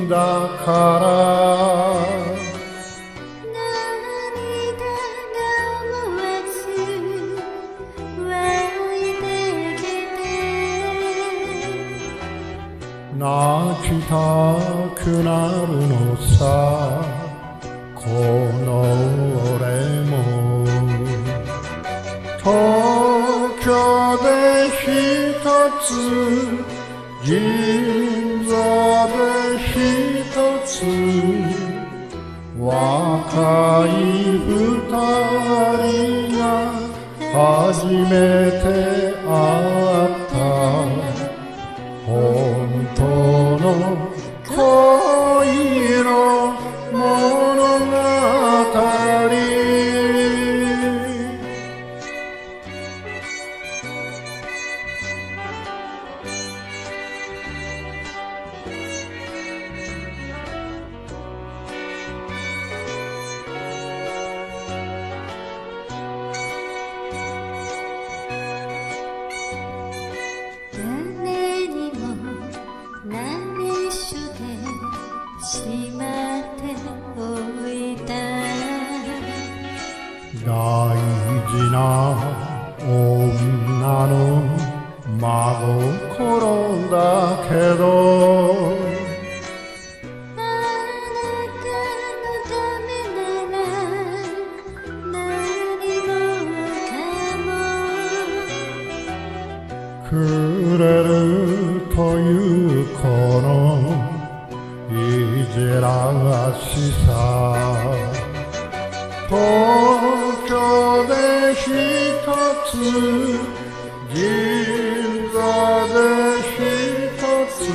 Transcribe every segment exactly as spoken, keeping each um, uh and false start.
だから泣きたくなるのさこの俺も東京でひとつ銀座でひとつ若い二人が初めて会った本当の恋の物語しまっておいた大事な女の真心だけどあなたのためなら何もかもくれるというこのいじらしさ東京でひとつ銀座でひとつ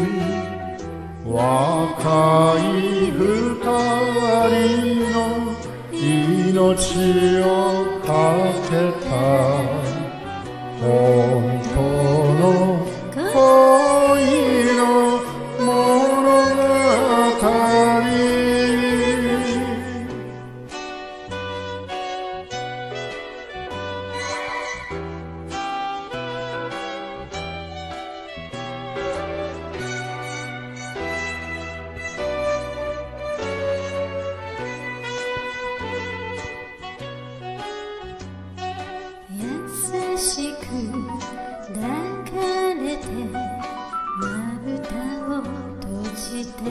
若い二人の命をかけた本当の恋の物語優しく抱かれてまぶたを閉じて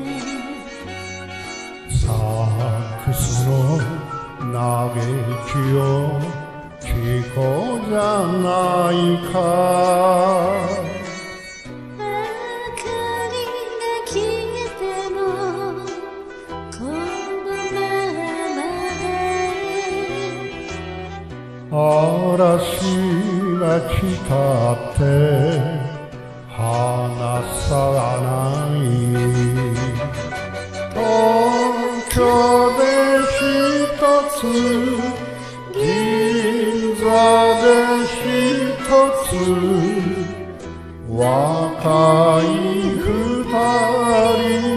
サックスの嘆きを聞こうじゃないか明かりが消えてもこのままで嵐が来たって離さない東京でひとつ銀座でひとつ若い二人